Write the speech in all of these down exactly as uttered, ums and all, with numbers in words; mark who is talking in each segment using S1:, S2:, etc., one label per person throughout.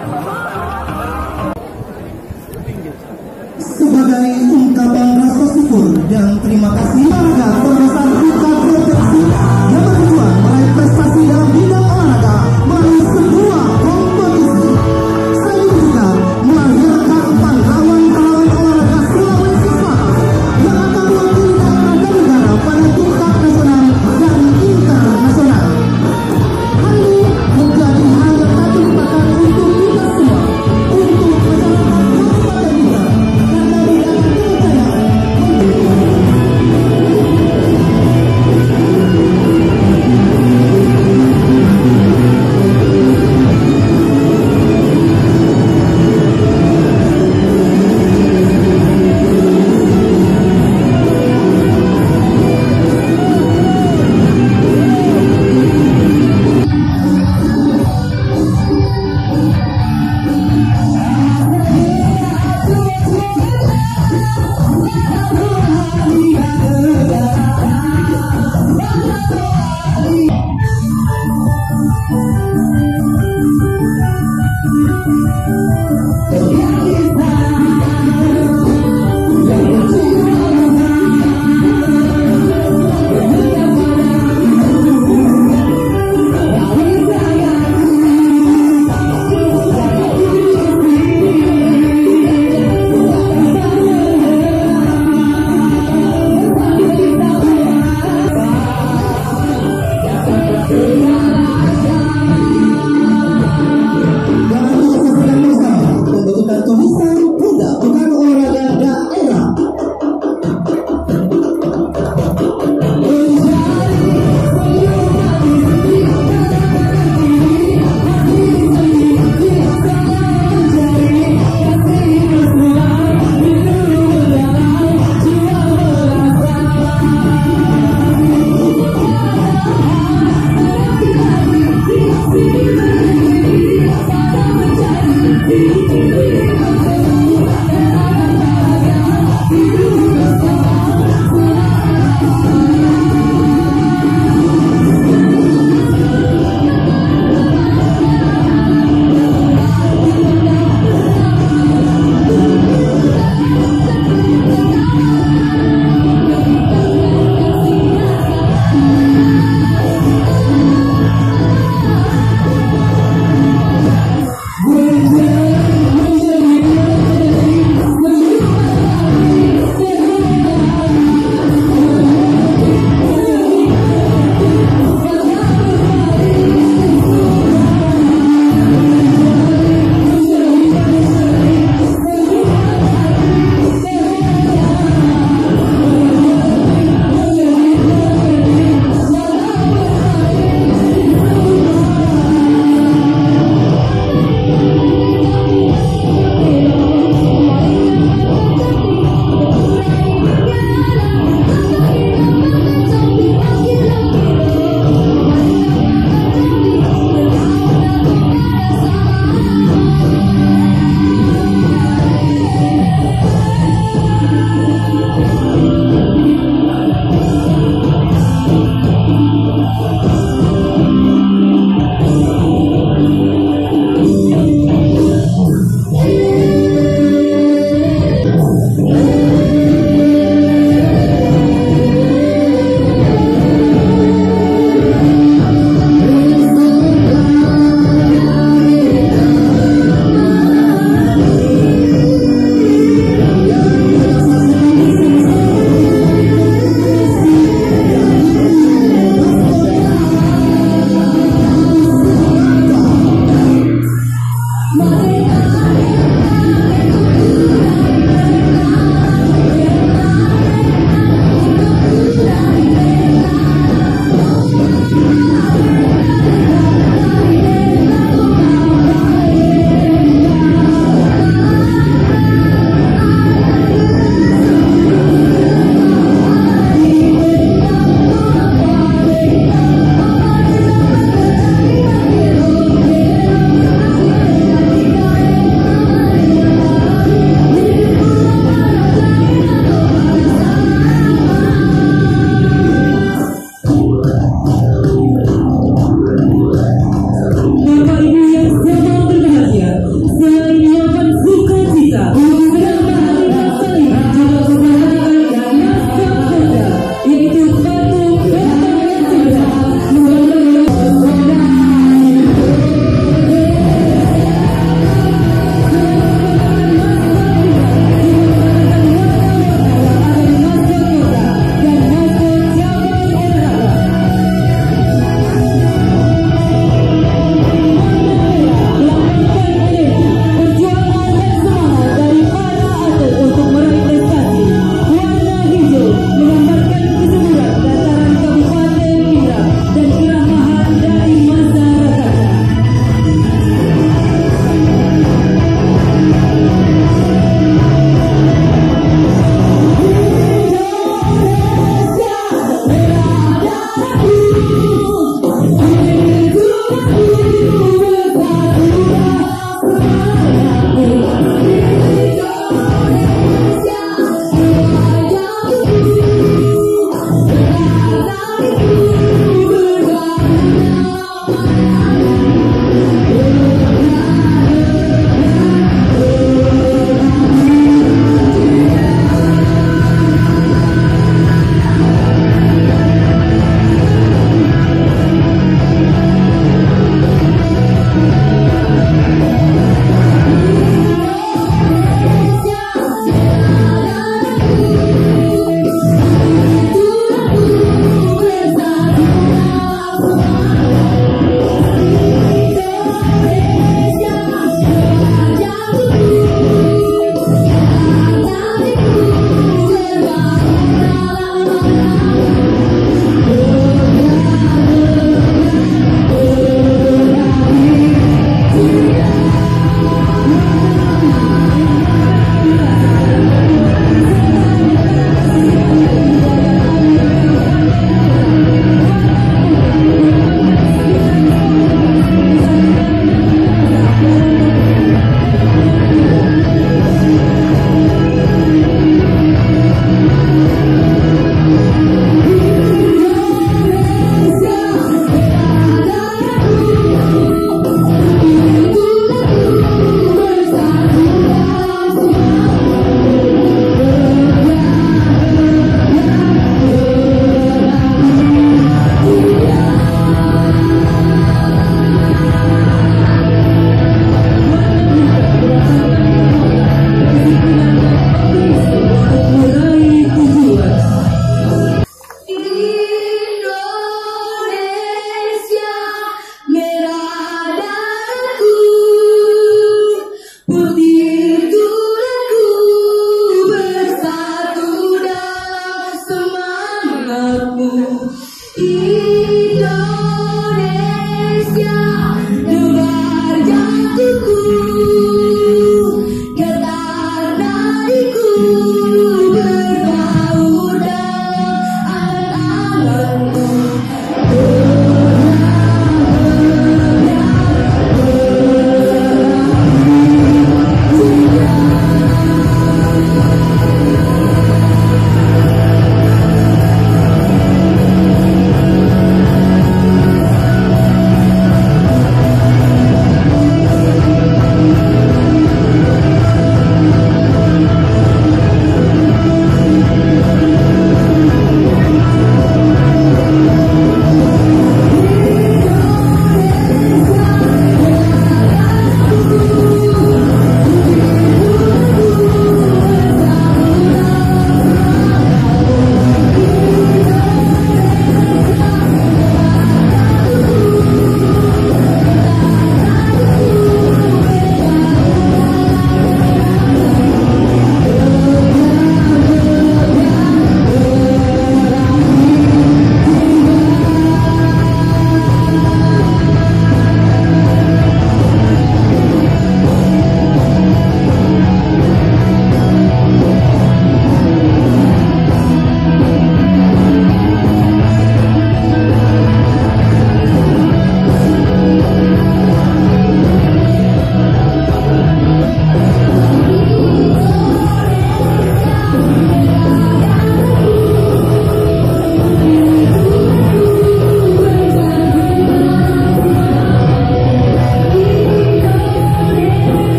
S1: Sebagai ungkapan rasa syukur dan terima kasih warga terbesar kita provinsi yang berjuang meraih prestasi dalam bidang olahraga melalui sebuah kompetisi. Saya juga melahirkan pahlawan-pahlawan olahraga Sulawesi Selatan yang akan mewakili daerah dan negara pada tingkat nasional dan internasional. Hal ini menjadi hal yang tak terlupakan untuk kita semua untuk menjalankan kabupaten kita.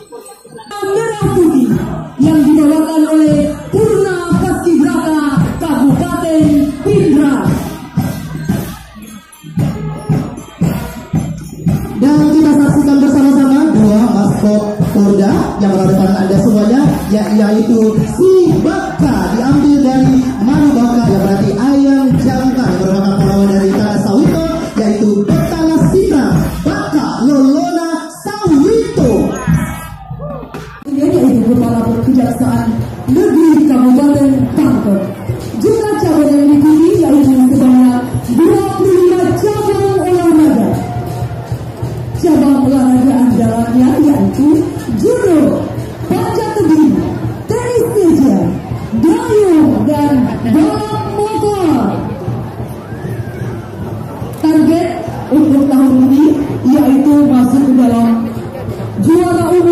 S2: Merah Putih yang dibawakan oleh Purna Paskibraka Kabupaten Pindrang.
S1: Dan kita saksikan bersama-sama dua maskot Porda yang berhadapan Anda semuanya, ya, yaitu si Baka diambil dari Manu Baka yang berarti ayam jantan, merupakan pahlawan dari tanah Sawito, yaitu Petala Sina Baka Lolona Sawito.
S2: Yaitu Kepala Kejaksaan Negeri Kabupaten Pangkep. Jumlah cabang yang diikuti yaitu sebanyak dua puluh lima cabang olahraga. Cabang olahraga andalannya yaitu judo, panjat tebing, tenis meja, dayung, dan balap motor. Target untuk tahun ini yaitu masuk ke dalam juara umum.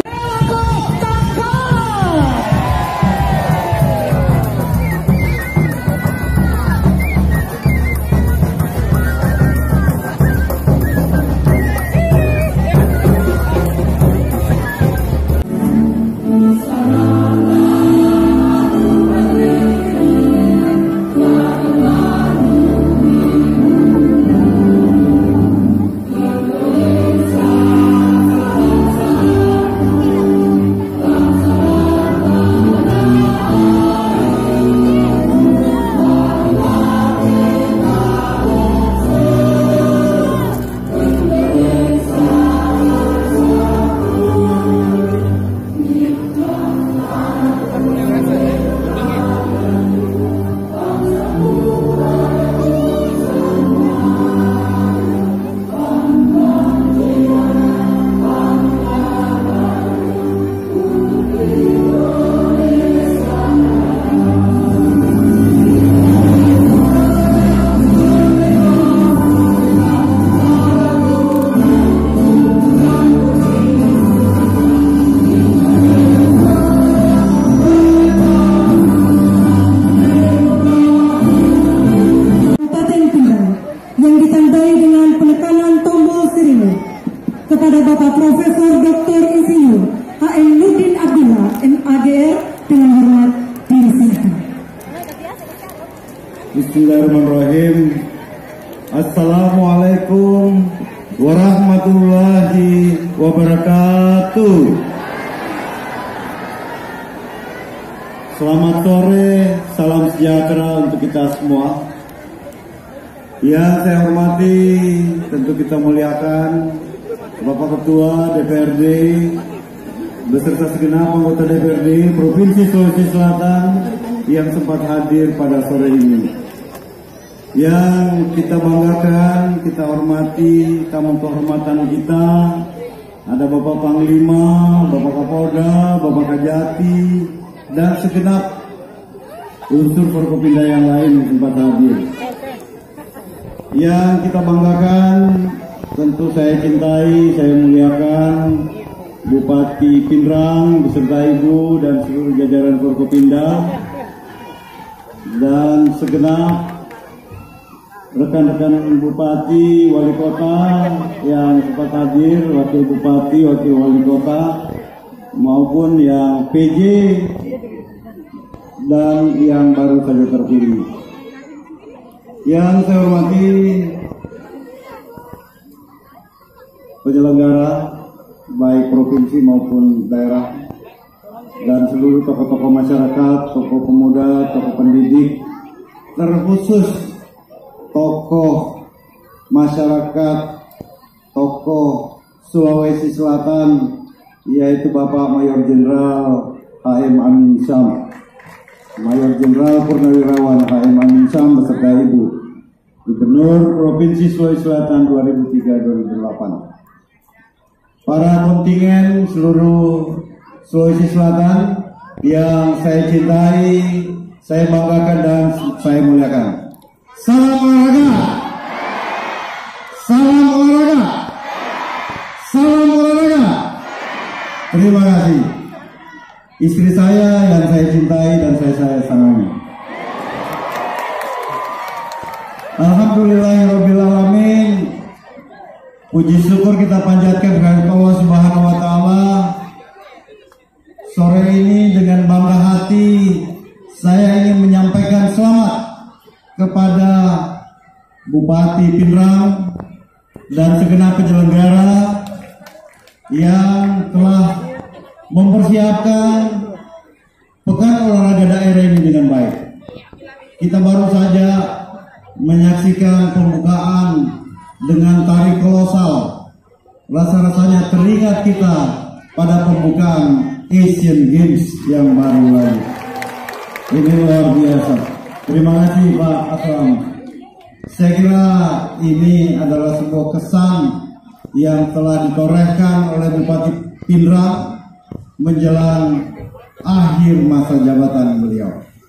S2: Kepada Bapak Profesor Doktor Insinyur H M Nurdin Abdullah M A D R dengan hormat dipersilakan.
S3: Bismillahirrahmanirrahim. Assalamualaikum warahmatullahi wabarakatuh. Selamat sore, salam sejahtera untuk kita semua. Yang saya hormati, tentu kita muliakan Bapak Ketua D P R D beserta segenap anggota D P R D Provinsi Sulawesi Selatan yang sempat hadir pada sore ini. Yang kita banggakan, kita hormati tamu kehormatan kita, ada Bapak Panglima, Bapak Kapolda, Bapak Kajati, dan segenap unsur Forkopimda yang lain yang sempat hadir. Yang kita banggakan, tentu saya cintai, saya muliakan Bupati Pindrang beserta Ibu dan seluruh jajaran Forkopimda dan segenap rekan-rekan Bupati, Wali Kota yang sempat hadir, Wakil Bupati, Wakil Wali Kota maupun yang P J dan yang baru saja terpilih. Yang saya hormati penyelenggara baik provinsi maupun daerah dan seluruh tokoh-tokoh masyarakat, tokoh pemuda, tokoh pendidik, terkhusus tokoh masyarakat, tokoh Sulawesi Selatan, yaitu Bapak Mayor Jenderal H M Amin Syam, Mayor Jenderal Purnawirawan H M Amin Syam beserta Ibu, Gubernur Provinsi Sulawesi Selatan dua ribu tiga sampai dua ribu delapan. Para kontingen seluruh Sulawesi Selatan yang saya cintai, saya banggakan dan saya muliakan. Salam olahraga, salam olahraga, salam olahraga. Terima kasih. Istri saya yang saya cintai dan saya saya sayangi. Alhamdulillahirobbilalamin. Puji syukur kita panjatkan kepada Allah Subhanahu Wa Taala ini dengan bangga hati saya ingin menyampaikan selamat kepada Bupati Pinrang dan segenap penyelenggara yang telah mempersiapkan Pekan Olahraga Daerah ini dengan baik. Kita baru saja menyaksikan pembukaan dengan tari kolosal. Rasa-rasanya teringat kita pada pembukaan Asian Games yang baru lalu. Ini luar biasa. Terima kasih Pak Aslam. Saya kira ini adalah sebuah kesan yang telah ditorehkan oleh Bupati Pinrang menjelang akhir masa jabatan beliau.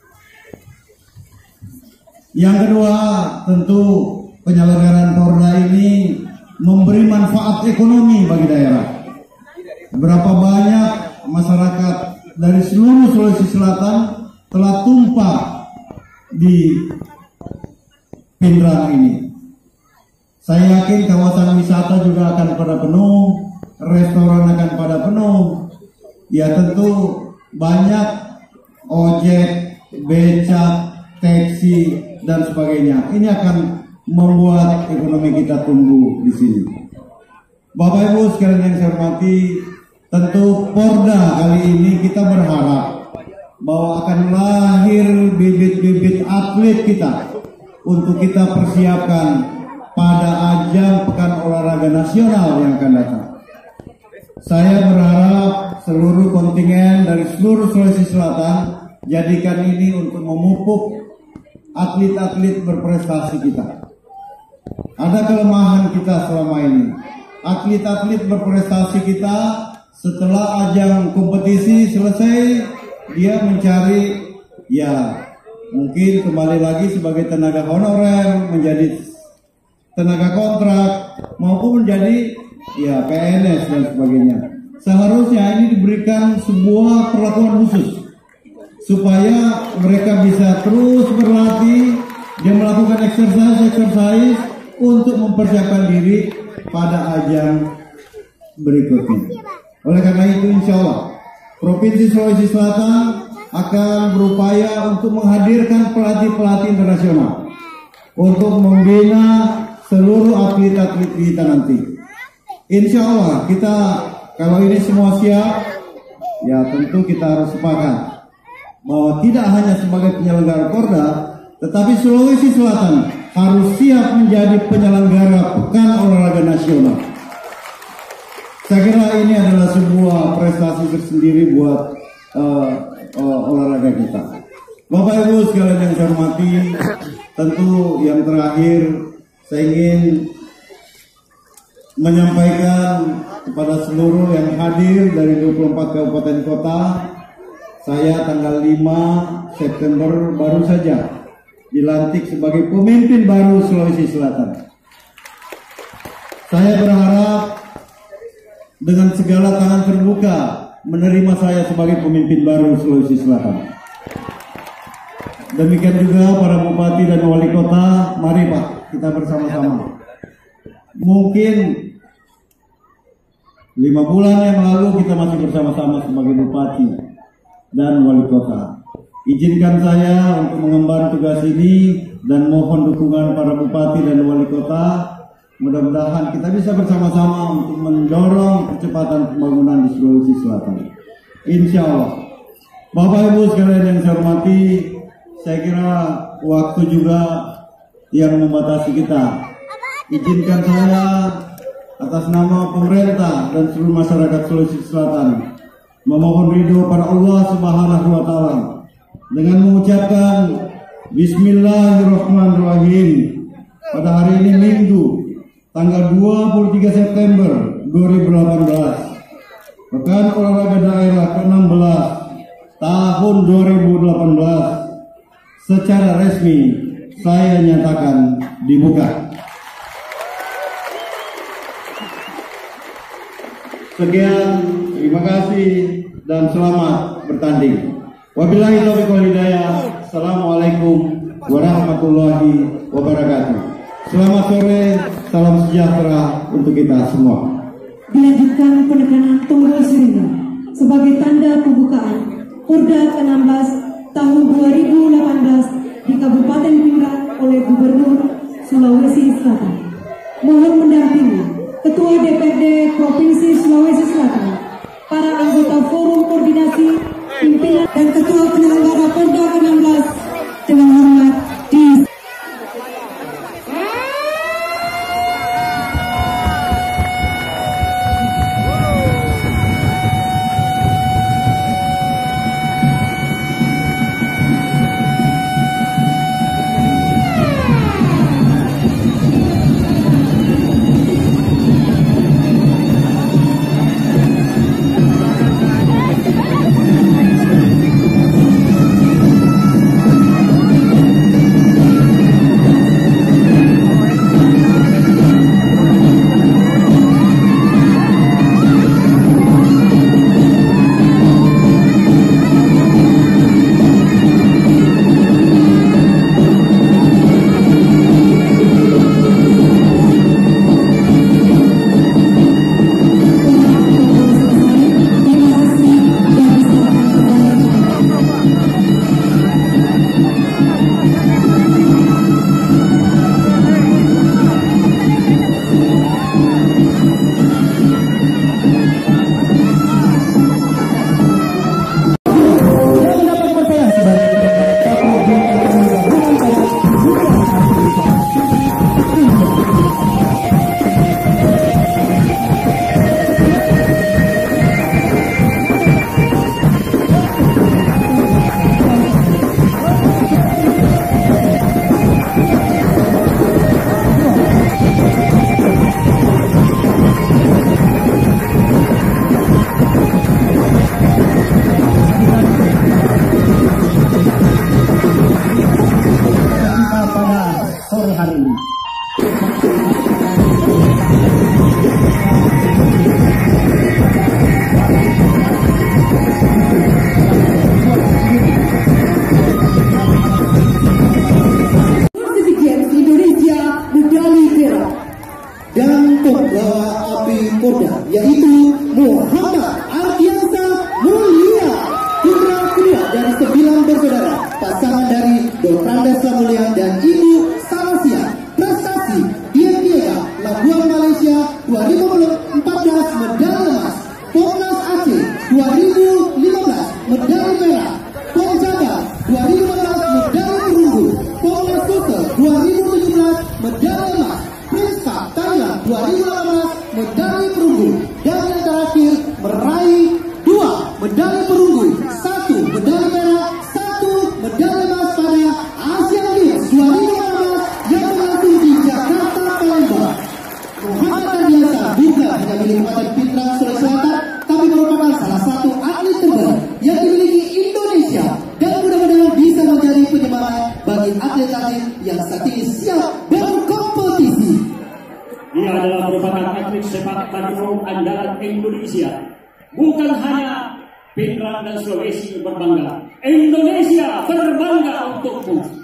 S3: Yang kedua, tentu penyelenggaraan Porda ini memberi manfaat ekonomi bagi daerah. Berapa banyak masyarakat dari seluruh Sulawesi Selatan telah tumpah di Pinrang ini. Saya yakin kawasan wisata juga akan pada penuh, restoran akan pada penuh. Ya tentu banyak ojek, becak, taksi dan sebagainya. Ini akan membuat ekonomi kita tumbuh di sini. Bapak Ibu sekalian yang saya hormati, tentu Porda kali ini kita berharap bahwa akan lahir bibit-bibit atlet kita untuk kita persiapkan pada ajang Pekan Olahraga Nasional yang akan datang. Saya berharap seluruh kontingen dari seluruh Sulawesi Selatan jadikan ini untuk memupuk atlet-atlet berprestasi kita. Ada kelemahan kita selama ini. Atlet-atlet berprestasi kita setelah ajang kompetisi selesai, dia mencari ya mungkin kembali lagi sebagai tenaga honorer, menjadi tenaga kontrak maupun menjadi ya P N S dan sebagainya. Seharusnya ini diberikan sebuah perlakuan khusus supaya mereka bisa terus berlatih, dia melakukan exercise-exercise untuk mempersiapkan diri pada ajang berikutnya. Oleh karena itu insya Allah Provinsi Sulawesi Selatan akan berupaya untuk menghadirkan pelatih-pelatih internasional untuk membina seluruh atlet-atlet kita nanti. Insya Allah kita kalau ini semua siap, ya tentu kita harus sepakat bahwa tidak hanya sebagai penyelenggara Porda, tetapi Sulawesi Selatan harus siap menjadi penyelenggara Pekan Olahraga Nasional. Saya kira ini adalah sebuah prestasi tersendiri buat uh, uh, olahraga kita. Bapak Ibu sekalian yang saya hormati, tentu yang terakhir saya ingin menyampaikan kepada seluruh yang hadir dari dua puluh empat kabupaten kota, saya tanggal lima September baru saja dilantik sebagai pemimpin baru Sulawesi Selatan. Saya berharap dengan segala tangan terbuka menerima saya sebagai pemimpin baru Sulawesi Selatan. Demikian juga para bupati dan wali kota, mari Pak, kita bersama-sama. Mungkin lima bulan yang lalu kita masih bersama-sama sebagai bupati dan wali kota. Izinkan saya untuk mengemban tugas ini dan mohon dukungan para bupati dan wali kota. Mudah-mudahan kita bisa bersama-sama untuk mendorong kecepatan pembangunan di Sulawesi Selatan. Insya Allah. Bapak Ibu sekalian yang saya hormati, saya kira waktu juga yang membatasi kita. Izinkan saya atas nama pemerintah dan seluruh masyarakat Sulawesi Selatan memohon ridho pada Allah Subhanahu wa taala dengan mengucapkan Bismillahirrahmanirrahim pada hari ini Minggu tanggal dua puluh tiga September dua ribu delapan belas, Pekan Olahraga Daerah ke enam belas tahun dua ribu delapan belas secara resmi saya nyatakan dibuka. Sekian, terima kasih dan selamat bertanding. Wabillahi taufiq wal hidayah. Assalamualaikum warahmatullahi wabarakatuh. Selamat sore, salam sejahtera untuk kita semua.
S2: Dilanjutkan penekanan tombol sirine sebagai tanda pembukaan Porda ke enam belas tahun dua ribu delapan belas di Kabupaten Pindrang oleh Gubernur Sulawesi Selatan. Mohon mendampingi Ketua D P R D Provinsi Sulawesi Selatan, para anggota Forum Koordinasi Pimpinan dan Ketua Penyelenggara Porda ke enam belas dengan hormat di
S1: Porda, yaitu Muhammad Ardiansa Mulia, putra kedua dari sembilan bersaudara, pasangan dari Dokter Samulian dan Ibu Salasia. Prestasi Dian Diega Labuan Malaysia dua ribu empat belas medali emas, Pomnas Aceh dua ribu lima belas medali perak, Pom Jabar dua ribu enam belas medali perunggu, Pomnas Sulsel dua ribu tujuh belas medali emas, Prince Cup Thailand dua ribu delapan belas medali perunggu, dan yang terakhir meraih dua medali perunggu, satu medali perak, satu medali emas pada Asian Games dua ribu delapan belas yang berlangsung di Jakarta, Palembang. Muhammad Ardiansa bukan hanya milik Kabupaten Pindrang, Sulawesi Selatan, tapi merupakan salah satu atlet terbaik yang dimiliki Indonesia, dan mudah-mudahan bisa menjadi penyemangat bagi atlet-atlet yang saat ini siap berkompetisi.
S4: Dia adalah merupakan atlet sepak takraw andalan Indonesia. Bukan hanya Pindrang dan Sulawesi berbangga, Indonesia berbangga untukmu.